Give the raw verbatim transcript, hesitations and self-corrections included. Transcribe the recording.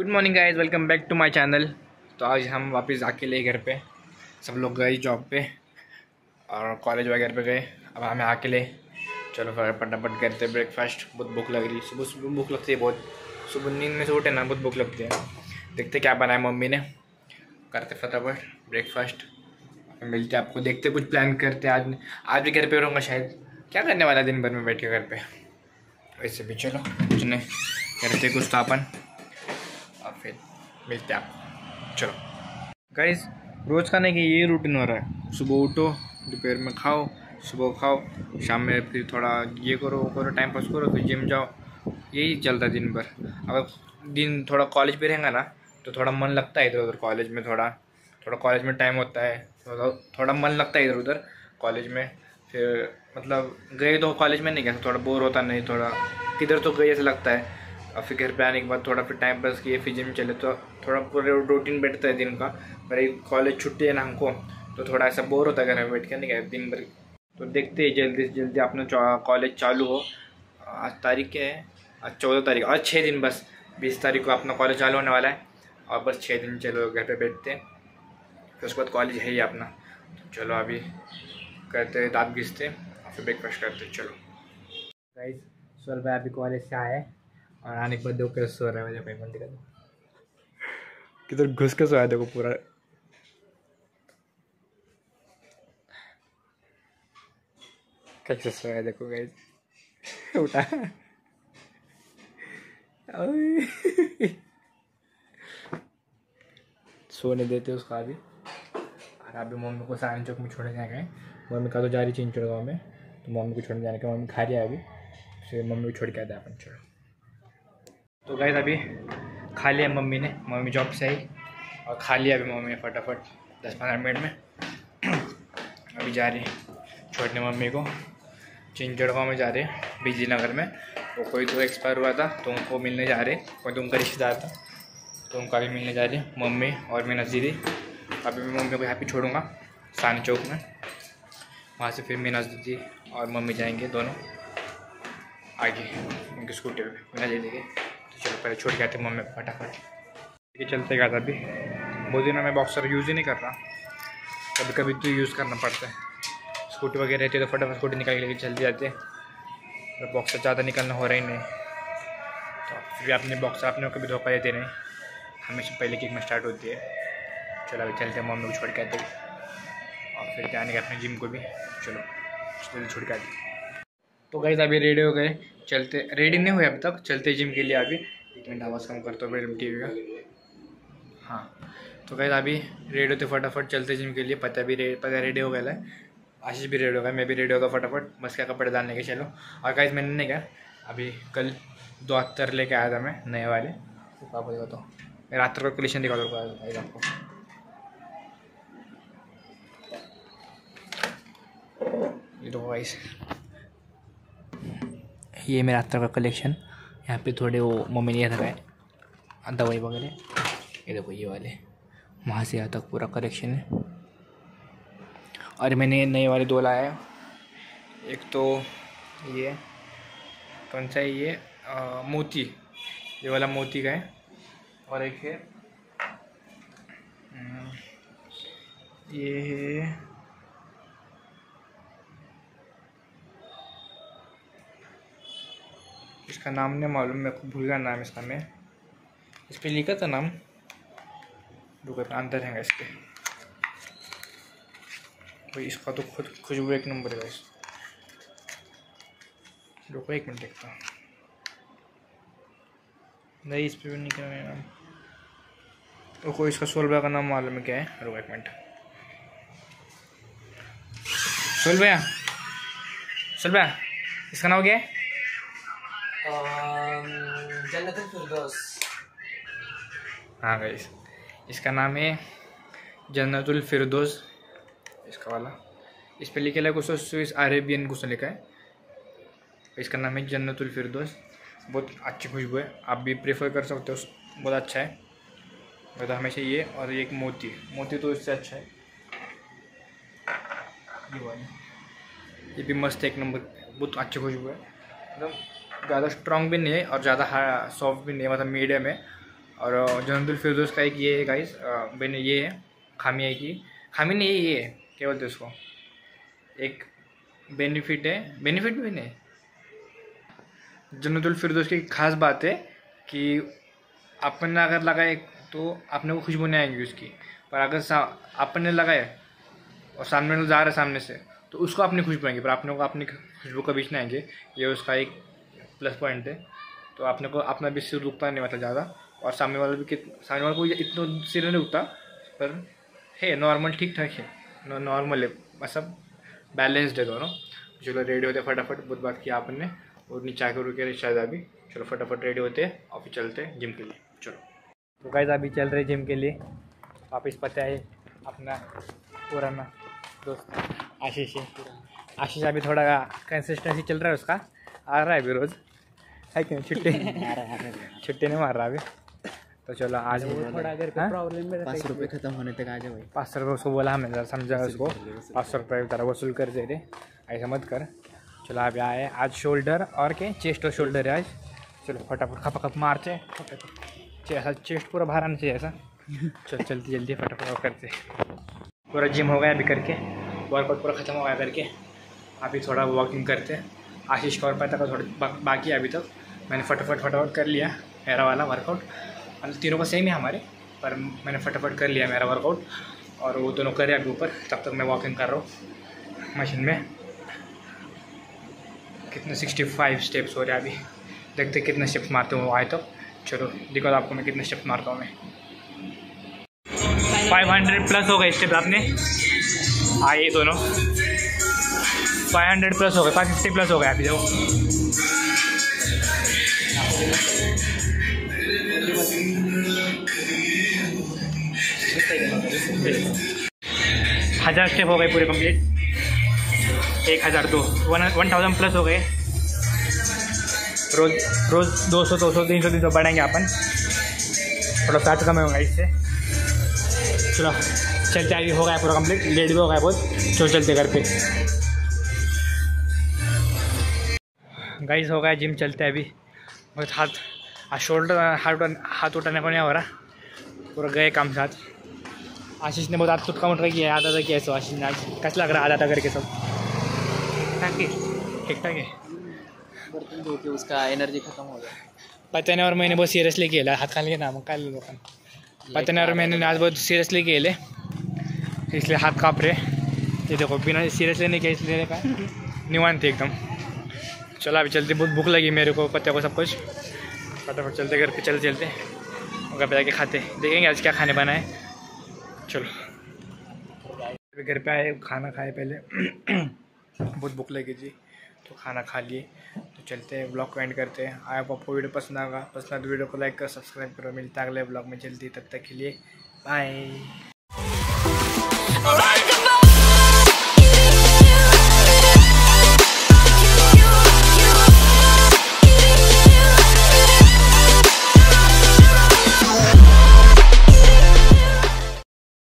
Good morning guys, welcome back to my channel. तो आज हम वापस अकेले घर पे, सब लोग गए जॉब पे और कॉलेज वगैरह पे गए। अब हमें अकेले चलो फटाफट करते ब्रेकफास्ट। बहुत भूख लग रही, सुबह सुबह भूख लगती है बहुत। सुबह नींद में से उठे ना, बहुत भूख लगती है। देखते क्या बनाए मम्मी ने, करते फटाफट ब्रेकफास्ट, मिलते आपको। देखते कुछ प्लान करते। आज आज भी घर पे रहूँगा शायद। क्या करने वाला दिन भर में बैठ के घर पे, वैसे भी चलो कुछ नहीं करते, कुछ स्थापन और फिर मिलते आप। चलो गाइस, रोज़ खाने की ये रूटीन हो रहा है। सुबह उठो, दोपहर में खाओ, सुबह खाओ, शाम में फिर थोड़ा ये करो वो करो, टाइम पास करो, फिर जिम जाओ। यही चलता है दिन भर। अगर दिन थोड़ा कॉलेज पे रहेगा ना तो थोड़ा मन लगता है इधर उधर। कॉलेज में थोड़ा थोड़ा कॉलेज में टाइम होता है, थोड़ा थोड़ा मन लगता है इधर उधर कॉलेज में। फिर मतलब गए तो कॉलेज में नहीं गया, थोड़ा बोर होता नहीं, थोड़ा किधर तो गए ऐसा लगता है। और फिर घर पे आने के बाद थोड़ा फिर टाइम पास किए, फिर जिम चले, तो थोड़ा पूरे रूटीन बैठता है दिन का। पर एक कॉलेज छुट्टी है ना हमको, तो थोड़ा ऐसा बोर होता है घर में बैठ के, नहीं गया दिन भर। तो देखते हैं जल्दी से जल्दी अपना कॉलेज चालू हो। आज तारीख क्या है? आज चौदह तारीख, आज छः दिन बस। बीस तारीख को अपना कॉलेज चालू होने वाला है और बस छः दिन चलो घर पे बैठते हैं। फिर उसके बाद कॉलेज है ही अपना। तो चलो अभी करते दाँत घिसते और फिर ब्रेकफास्ट करते। चलो गाइस, सोल भाई अभी कॉलेज से आए और आने के बाद दो कैसे सो रहा है। मुझे पेमेंट दिखा दो, किधर घुस के सोया देखो पूरा। कैसे सोया देखो गाइस, उठा सोने देते उसका अभी। और अभी मम्मी को सारन चौक में छोड़ने जाएंगे। मम्मी का तो जा रही चिंचड़ गाँव में, तो मम्मी को छोड़ने जाने का। मम्मी खा रही है अभी, फिर मम्मी को छोड़ के आते हैं अपन। चलो तो गाइस, अभी खा लिया मम्मी ने, मम्मी जॉब से आई और खा लिया अभी मम्मी ने फटाफट दस पंद्रह मिनट में। अभी जा रही छोड़ने मम्मी को, चिंचड़ गाँव में जा रहे बिजली नगर में। वो कोई तो एक्सपायर हुआ था तो उनको मिलने जा रहे, कोई तो उनका रिश्तेदार था तो उनका भी मिलने जा रही मम्मी और मीनाज दीदी। अभी मैं मम्मी को यहाँ पे छोड़ूंगा सानी चौक में, वहाँ से फिर मीनाज दीदी और मम्मी जाएंगे दोनों आगे उनकी स्कूटी पे मीनाज दीदी के। तो चलो पहले छोड़ के आते मम्मी फटाफट के। चलते गया था अभी, बहुत दिनों में बॉक्सर यूज़ ही नहीं कर रहा, कभी कभी तो यूज़ करना पड़ता है। स्कूटी वगैरह रहती है तो फटाफट स्कूटी निकाल के लेके चलती जाते हैं, और बॉक्सर ज़्यादा निकलना हो रहा ही नहीं। तो फिर भी अपने बॉक्सर अपने को कभी धोखा देते नहीं, हमेशा पहले किक में स्टार्ट होती है। चलो अभी चलते हैं, मम्मी को छोड़ के आते और फिर जाने के अपने जिम को भी। चलो जल्दी छोड़ के आते। तो गाइस अभी रेडी हो गए, चलते। रेडी नहीं हुए अभी तक, चलते जिम के लिए। अभी एक मिनट आवाज़ कम करता हूँ टी वी का। हाँ तो गाइस अभी रेडी होते फटाफट चलते जिम के लिए। पता भी रे पता रेडी हो गया है, आशीष भी रेडी होगा, मैं भी रेडी होगा फटाफट, बस क्या कपड़े डालने के। चलो और गाइस मैंने नहीं कहा, अभी कल दो अत्तर लेके आया था मैं नए वाले। तो पापा दिखा दो, मेरा अत्तर का कलेक्शन दिखा दो गाइस आपको। ये दो गाइस, ये मेरा अत्तर का कलेक्शन। यहाँ पे थोड़े वो मम्मी ने रखा दवाई वगैरह। ये देखो ये वाले, वहाँ से यहाँ तक पूरा कलेक्शन है। और मैंने नए वाले दो लाया, एक तो ये कौन सा है, ये आ, मोती, ये वाला मोती का है। और एक है ये है इसका नाम नहीं मालूम मेरे को, भूल गया नाम इसका। मैं इस पर लिखा था नाम, रुको अंदर है इसके भाई। इसका तो खुद खुशबू एक नंबर है। रुको एक मिनट देखता हूँ, नहीं इस पर भी नहीं क्या नाम। रुको, इसका सोल भैया का नाम मालूम है क्या है। रुको एक मिनट, सोल भैया, सोल भैया इसका नाम क्या है? जन्नतुल फिरदौस। हाँ गाइस, इसका नाम है जन्नतुल फिरदौस, इसका वाला। इस पे लिखा है कुछ स्विस अरेबियन कुछ लिखा है। इसका नाम है जन्नतुल फिरदौस। बहुत अच्छी खुशबू है, आप भी प्रेफर कर सकते हो, बहुत अच्छा है। मैं तो हमेशा ये, और एक मोती, मोती तो इससे अच्छा है। ये वाला, ये भी मस्त एक नंबर, बहुत अच्छी खुशबू है। एकदम ज़्यादा स्ट्रॉन्ग भी नहीं है और ज़्यादा सॉफ्ट भी नहीं है, मतलब मीडियम है। और जन्नतुल फिरदौस का एक ये है गाइस, मैंने ये है खामी है कि खामी नहीं, ये है क्या बोलते उसको, एक बेनिफिट है, बेनिफिट भी नहीं, जन्नतुल फिरदौस की खास बात है कि अपन ने अगर लगाए तो अपने को खुशबू नहीं आएंगी उसकी, पर अगर अपन ने लगाए और सामने लोग जा रहे सामने से तो उसको अपनी खुशबू आएंगी, पर अपने को अपनी खुशबू कभी नहीं आएंगे। ये उसका एक प्लस पॉइंट है। तो अपने को अपना भी सिर रुकता नहीं मतलब ज़्यादा, और सामने वाला भी कित सामने वाले को इतना सिर नहीं रुकता, पर है नॉर्मल, ठीक ठाक है, नॉर्मल है, मतलब बैलेंस्ड है दोनों। चलो रेडी होते फटाफट, बहुत बात किया आपने, और नीचे आके रुके शायद अभी। चलो फटाफट रेडी होते और फिर चलते जिम के लिए। चलो तो गाइस अभी चल रहे जिम के लिए। वापस पता है अपना पुराना दोस्त आशीष है। आशीष अभी थोड़ा कंसिस्टेंसी चल रहा है उसका, आ रहा है अभी रोज़, है कि नहीं? छुट्टी छुट्टी नहीं मार रहा अभी। तो चलो आज थोड़ा अगर प्रॉब्लम में पाँच रुपये खत्म होने तक आ जाए भाई। पाँच सौ रुपये उसको बोला हमने, ज़रा समझा उसको, पाँच सौ रुपये तरह वसूल कर दे रहे, ऐसा मत कर। चलो अभी आए आज शोल्डर और क्या, चेस्ट और शोल्डर है आज। चलो फटाफट खप खप मारते, ऐसा चेस्ट पूरा बाहर आना चाहिए ऐसा। चल जल्दी जल्दी फटाफट करते। पूरा जिम हो गया अभी करके, वर्कआउट पूरा ख़त्म हो गया करके, अभी थोड़ा वॉकिंग करते। आशीष का और पता का थोड़ा बा, बाकी है अभी तक। मैंने फटाफट फटाफट कर लिया मेरा वाला वर्कआउट, मतलब तीनों का सेम है हमारे, पर मैंने फटाफट कर लिया मेरा वर्कआउट, और वो दोनों करे अभी ऊपर। तब तक मैं वॉकिंग कर रहा हूँ मशीन में। कितने सिक्सटी फाइव स्टेप्स हो रहे हैं अभी, देखते कितने स्टेप्स मारते हूँ आए तो। चलो दिखा दो आपको मैं कितने स्टेप्स मारता हूँ। मैं फाइव हंड्रेड प्लस हो गए स्टेप आपने आए दोनों, फाइव हंड्रेड प्लस हो गए, फाइव फिफ्टी प्लस हो गए अभी देखो। हज़ार स्टेप हो गए पूरे कंप्लीट, एक हज़ार दो वन वन थाउजेंड प्लस हो गए। रोज रोज दो सौ दो सौ तीन सौ तीन सौ बढ़ेंगे अपन, थोड़ा फैट कम होगा इससे। चलो चलते, अभी हो गया पूरा कंप्लीट, लेट भी हो गया बहुत। चलो चलते घर पे गाइस, हो गया जिम, चलते अभी। बहुत हाथ शोल्डर हाथ हाथ उठाने को नहीं हो रहा, पूरा गए काम साथ। आशीष ने बहुत हाथ खुद काउंटर किया, आधा था किया सो आशीष ने आज कैसा लग रहा है आधा करके सब ठीक ठाक है, ठीक ठाक है। बर्तन धो के उसका एनर्जी खत्म हो गया। पता नहीं, और मैंने बहुत सीरियसली केलं हात खाली ना, मग काय लोक पता नहीं, और मैंने आज बहुत सीरियसली केले, इसलिए हाथ काँप रहे। ये देखो बिना सीरियसली नहीं किया इसलिए का निवांत एकदम। चलो अभी चलते, बहुत भूख लगी मेरे को, पत्ते को सब कुछ। फटाफट चलते घर पे, चलते चलते घर पे जाके खाते, देखेंगे आज क्या खाने बना है। चलो अभी घर पे आए, खाना खाए पहले बहुत भूख लगी थी तो खाना खा लिए। तो चलते हैं, ब्लॉग को एंड करते हैं। आए आपको वीडियो पसंद आएगा, पसंद वीडियो को लाइक कर, सब्सक्राइब करो। मिलता है अगले ब्लॉग में जल्दी, तब तक के लिए बाय।